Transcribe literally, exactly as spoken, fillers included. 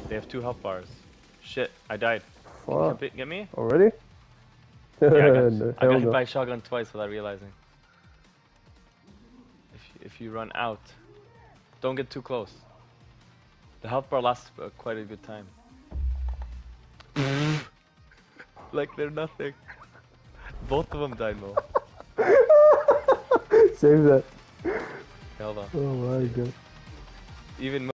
They have two health bars. Shit, I died. Fuck. Get, get me? Already? Yeah, I got, No, I got hit no. by a shotgun twice without realizing. If, if you run out, don't get too close. The health bar lasts uh, quite a good time. Like they're nothing. Both of them died, Mo. Save that. Hold on. Oh my god. Even